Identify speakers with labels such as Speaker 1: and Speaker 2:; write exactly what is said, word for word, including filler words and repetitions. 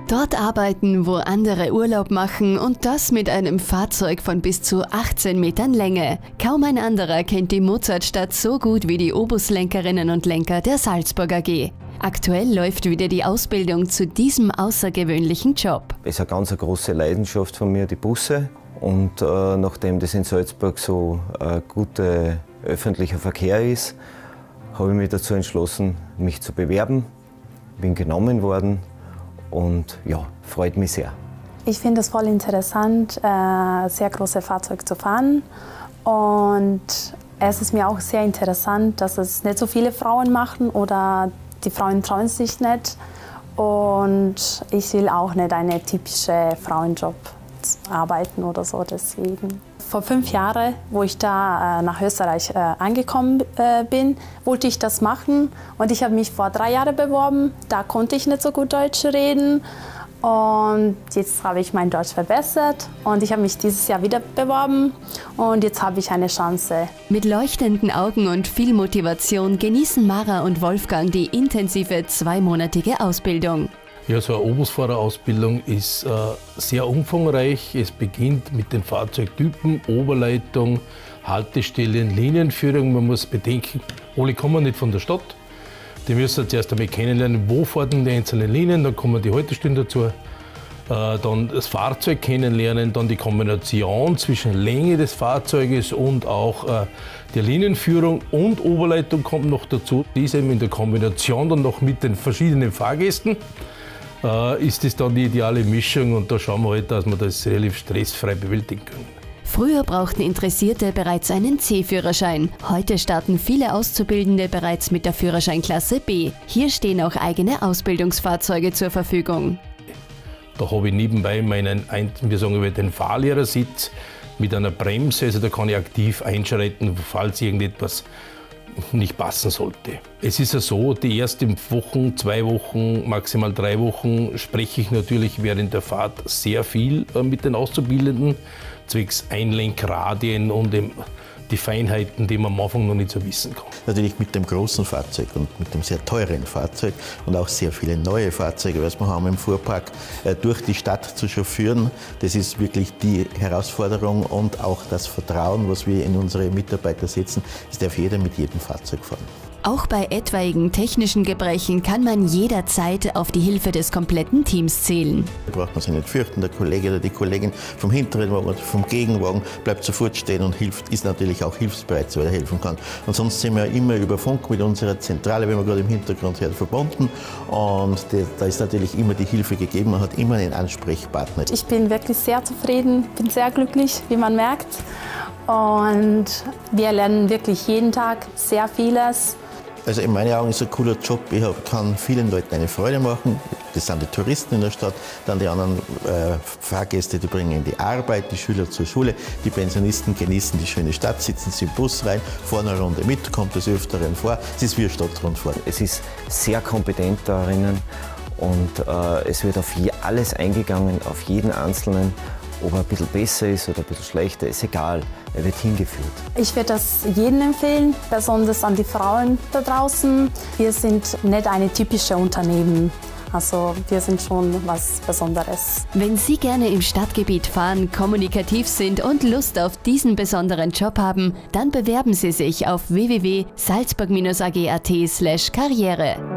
Speaker 1: Dort arbeiten, wo andere Urlaub machen und das mit einem Fahrzeug von bis zu achtzehn Metern Länge. Kaum ein anderer kennt die Mozartstadt so gut wie die Obuslenkerinnen und Lenker der Salzburg A G. Aktuell läuft wieder die Ausbildung zu diesem außergewöhnlichen Job.
Speaker 2: Es ist eine ganz große Leidenschaft von mir, die Busse. Und äh, nachdem das in Salzburg so ein guter öffentlicher Verkehr ist, habe ich mich dazu entschlossen, mich zu bewerben. Bin genommen worden. Und ja, freut mich sehr.
Speaker 3: Ich finde es voll interessant, äh, sehr große Fahrzeuge zu fahren. Und es ist mir auch sehr interessant, dass es nicht so viele Frauen machen oder die Frauen trauen sich nicht. Und ich will auch nicht einen typischen Frauenjob arbeiten oder so, deswegen. Vor fünf Jahren, wo ich da äh, nach Österreich äh, angekommen äh, bin, wollte ich das machen. Und ich habe mich vor drei Jahren beworben. Da konnte ich nicht so gut Deutsch reden. Und jetzt habe ich mein Deutsch verbessert. Und ich habe mich dieses Jahr wieder beworben. Und jetzt habe ich eine Chance.
Speaker 1: Mit leuchtenden Augen und viel Motivation genießen Mara und Wolfgang die intensive zweimonatige Ausbildung.
Speaker 4: Ja, so eine Obusfahrerausbildung ist äh, sehr umfangreich. Es beginnt mit den Fahrzeugtypen, Oberleitung, Haltestellen, Linienführung. Man muss bedenken, alle kommen nicht von der Stadt. Die müssen zuerst einmal kennenlernen, wo fahren die einzelnen Linien, dann kommen die Haltestellen dazu. Äh, dann das Fahrzeug kennenlernen, dann die Kombination zwischen Länge des Fahrzeuges und auch äh, der Linienführung und Oberleitung kommt noch dazu. Diese in der Kombination dann noch mit den verschiedenen Fahrgästen. Ist das dann die ideale Mischung und da schauen wir halt, dass wir das relativ stressfrei bewältigen können.
Speaker 1: Früher brauchten Interessierte bereits einen C-Führerschein. Heute starten viele Auszubildende bereits mit der Führerscheinklasse B. Hier stehen auch eigene Ausbildungsfahrzeuge zur Verfügung.
Speaker 4: Da habe ich nebenbei meinen, wir sagen, den Fahrlehrersitz mit einer Bremse, also da kann ich aktiv einschreiten, falls irgendetwas nicht passen sollte. Es ist ja so, die ersten Wochen, zwei Wochen, maximal drei Wochen spreche ich natürlich während der Fahrt sehr viel mit den Auszubildenden, zwecks Einlenkradien und dem, die Feinheiten, die man am Anfang noch nicht so wissen kann.
Speaker 5: Natürlich mit dem großen Fahrzeug und mit dem sehr teuren Fahrzeug und auch sehr viele neue Fahrzeuge, was wir haben im Fuhrpark, durch die Stadt zu chauffieren. Das ist wirklich die Herausforderung und auch das Vertrauen, was wir in unsere Mitarbeiter setzen. Es darf jeder mit jedem Fahrzeug fahren.
Speaker 1: Auch bei etwaigen technischen Gebrechen kann man jederzeit auf die Hilfe des kompletten Teams zählen.
Speaker 5: Da braucht man sich nicht fürchten, der Kollege oder die Kollegin vom hinteren Wagen oder vom Gegenwagen bleibt sofort stehen und hilft, ist natürlich auch hilfsbereit, so er helfen kann. Und sonst sind wir immer über Funk mit unserer Zentrale, wie man gerade im Hintergrund hört, verbunden. Und da ist natürlich immer die Hilfe gegeben, man hat immer einen Ansprechpartner.
Speaker 3: Ich bin wirklich sehr zufrieden, bin sehr glücklich, wie man merkt. Und wir lernen wirklich jeden Tag sehr vieles.
Speaker 5: Also in meinen Augen ist es ein cooler Job. Ich kann vielen Leuten eine Freude machen. Das sind die Touristen in der Stadt, dann die anderen äh, Fahrgäste, die bringen die Arbeit, die Schüler zur Schule. Die Pensionisten genießen die schöne Stadt, sitzen sie im Bus rein, fahren eine Runde mit, kommt des Öfteren vor. Es ist wie eine Stadtrundfahrt.
Speaker 2: Es ist sehr kompetent darin und äh, es wird auf alles eingegangen, auf jeden Einzelnen. Ob er ein bisschen besser ist oder ein bisschen schlechter, ist egal. Er wird hingeführt.
Speaker 3: Ich würde das jedem empfehlen, besonders an die Frauen da draußen. Wir sind nicht eine typische Unternehmen. Also wir sind schon was Besonderes.
Speaker 1: Wenn Sie gerne im Stadtgebiet fahren, kommunikativ sind und Lust auf diesen besonderen Job haben, dann bewerben Sie sich auf w w w punkt salzburg bindestrich a g punkt a t slash karriere.